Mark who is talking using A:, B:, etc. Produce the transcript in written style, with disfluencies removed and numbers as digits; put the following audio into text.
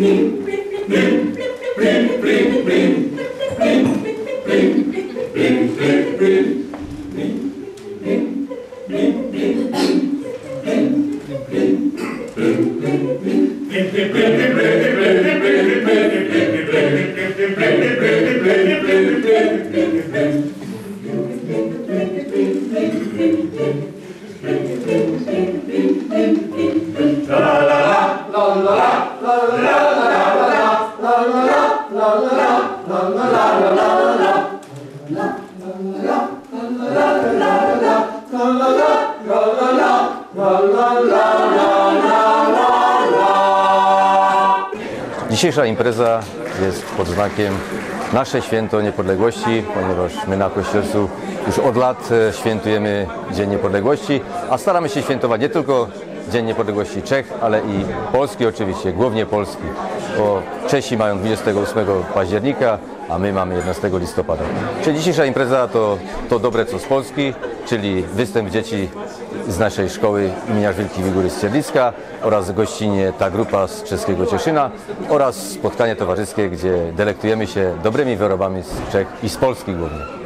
A: Dzisiejsza impreza jest pod znakiem nasze święto niepodległości, ponieważ my na Kościelcu już od lat świętujemy Dzień Niepodległości, a staramy się świętować nie tylko Dzień Niepodległości Czech, ale i Polski oczywiście, głównie Polski, bo Czesi mają 28 października, a my mamy 11 listopada. Czyli dzisiejsza impreza to dobre co z Polski, czyli występ dzieci z naszej szkoły imienia Wielkiej Wigury z Cierlicka oraz gościnnie ta grupa z czeskiego Cieszyna oraz spotkanie towarzyskie, gdzie delektujemy się dobrymi wyrobami z Czech i z Polski głównie.